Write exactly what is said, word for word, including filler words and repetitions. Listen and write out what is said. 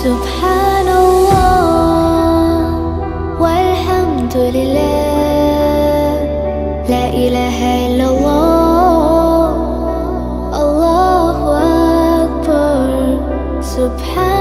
سبحان الله والحمد لله، لا إله إلا الله، الله أكبر. سبحان